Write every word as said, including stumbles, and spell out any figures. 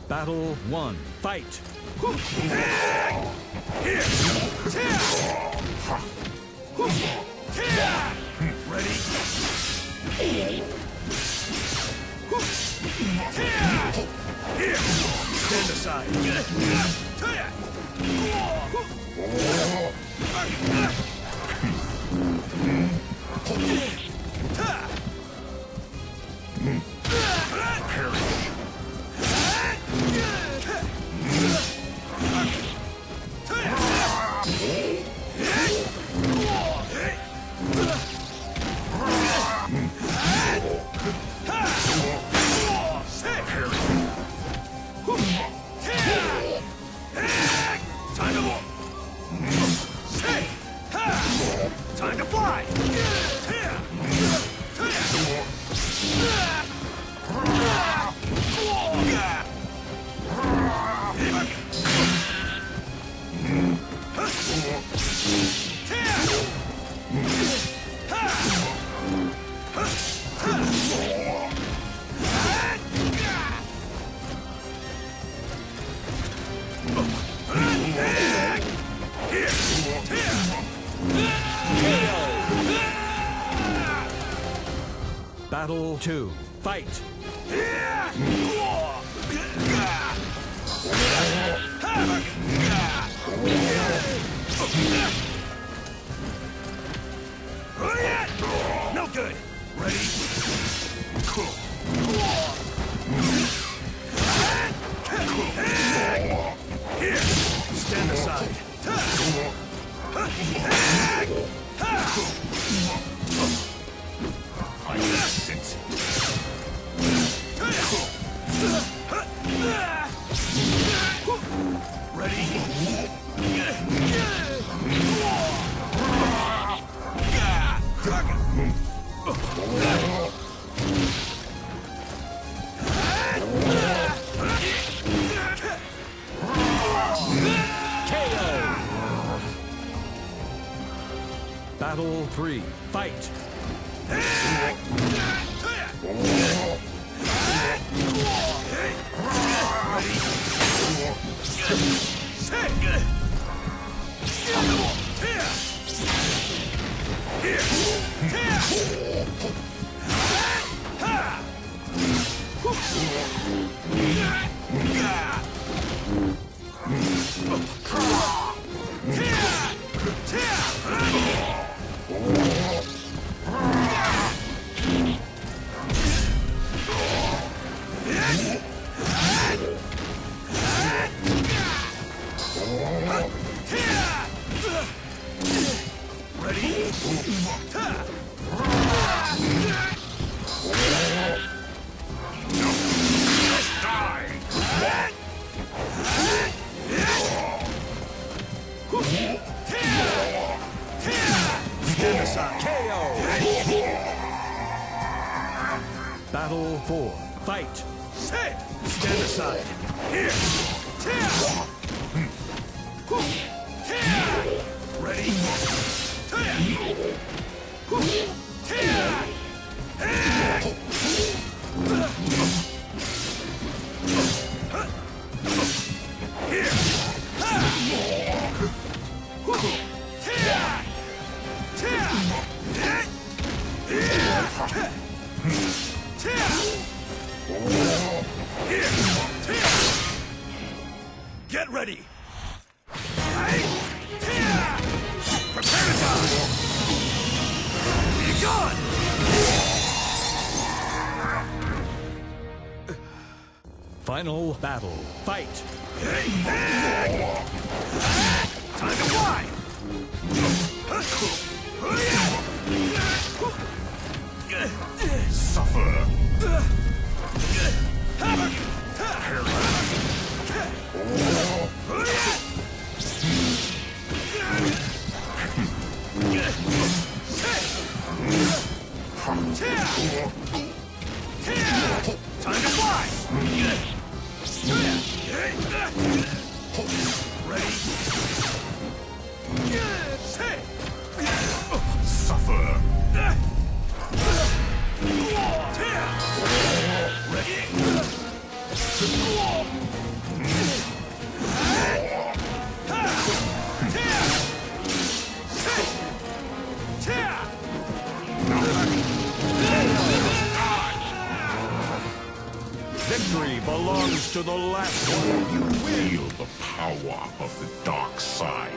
Battle one. Fight. Ready? Stand aside. Time to fly! Battle two. Fight. No good. Ready? Here. Stand aside. I sense it. Ready? Battle three. Fight. Battle four. Fight. Stand aside. Here. Ready? Get ready! Prepare to die! Be gone! Final battle. Fight! Time to fly! Suffer! Time to fly! Ready? Suffer! Ready? Victory belongs to the last one. You feel the power of the dark side.